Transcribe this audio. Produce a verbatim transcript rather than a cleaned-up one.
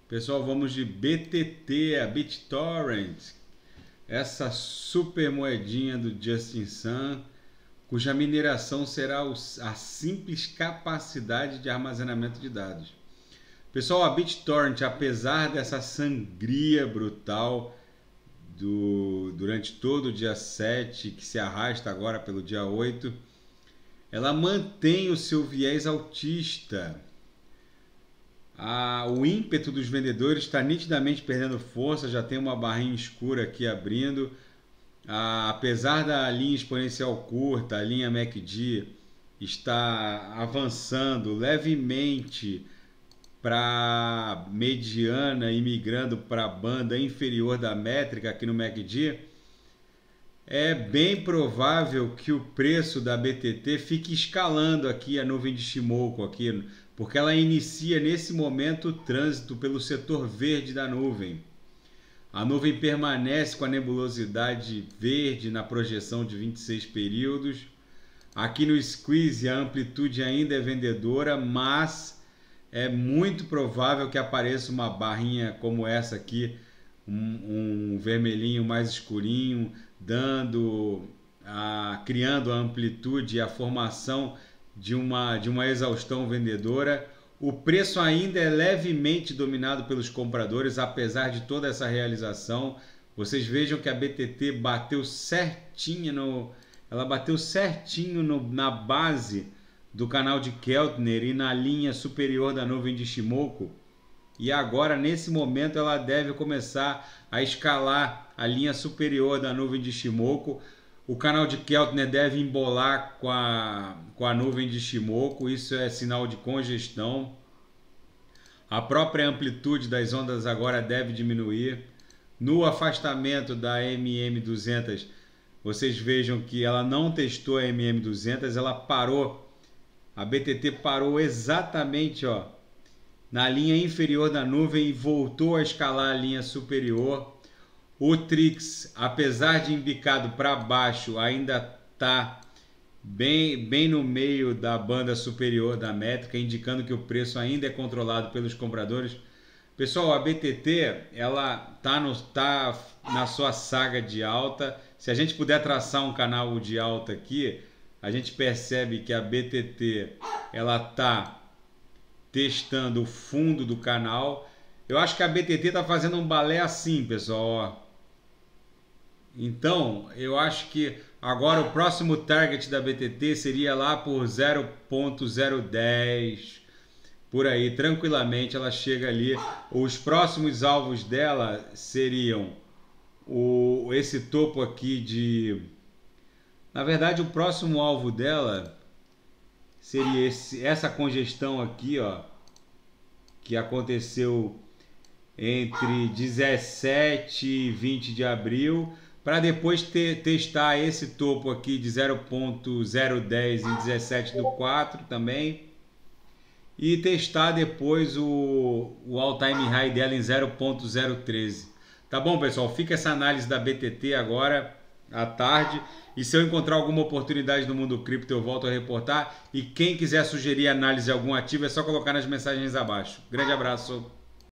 Pessoal, vamos de B T T, a BitTorrent, essa super moedinha do Justin Sun, cuja mineração será a simples capacidade de armazenamento de dados. Pessoal, a BitTorrent, apesar dessa sangria brutal do, durante todo o dia sete, que se arrasta agora pelo dia oito, ela mantém o seu viés altista. Ah, o ímpeto dos vendedores está nitidamente perdendo força, já tem uma barrinha escura aqui abrindo. Ah, apesar da linha exponencial curta, a linha M A C D está avançando levemente para mediana e migrando para a banda inferior da métrica aqui no M A C D, é bem provável que o preço da B T T fique escalando aqui a nuvem de Shimoku, aqui, porque ela inicia nesse momento o trânsito pelo setor verde da nuvem. A nuvem permanece com a nebulosidade verde na projeção de vinte e seis períodos. Aqui no squeeze a amplitude ainda é vendedora, mas é muito provável que apareça uma barrinha como essa aqui, um, um vermelhinho mais escurinho, dando a, criando a amplitude e a formação de uma, de uma exaustão vendedora. O preço ainda é levemente dominado pelos compradores, apesar de toda essa realização. Vocês vejam que a B T T bateu certinho, no, ela bateu certinho no, na base do canal de Keltner e na linha superior da nuvem de Shimoku. E agora, nesse momento, ela deve começar a escalar a linha superior da nuvem de Shimoku. O canal de Keltner deve embolar com a, com a nuvem de Shimoku, isso é sinal de congestão. A própria amplitude das ondas agora deve diminuir. No afastamento da M M duzentos, vocês vejam que ela não testou a M M duzentos, ela parou, a B T T parou exatamente ó, na linha inferior da nuvem e voltou a escalar a linha superior. O Trix, apesar de embicado para baixo, ainda está bem, bem no meio da banda superior da métrica, indicando que o preço ainda é controlado pelos compradores. Pessoal, a B T T ela está no, tá na sua saga de alta. Se a gente puder traçar um canal de alta aqui, a gente percebe que a B T T ela está testando o fundo do canal. Eu acho que a B T T está fazendo um balé assim, pessoal, ó. Então, eu acho que agora o próximo target da B T T seria lá por zero ponto zero dez, por aí, tranquilamente ela chega ali. Os próximos alvos dela seriam o, esse topo aqui de... Na verdade, o próximo alvo dela seria esse, essa congestão aqui, ó, que aconteceu entre dezessete e vinte de abril, para depois ter, testar esse topo aqui de zero ponto zero dez em dezessete do quatro também, e testar depois o, o all time high dela em zero ponto zero treze. Tá bom, pessoal? Fica essa análise da B T T agora à tarde, e se eu encontrar alguma oportunidade no mundo cripto eu volto a reportar, e quem quiser sugerir análise de algum ativo é só colocar nas mensagens abaixo. Grande abraço!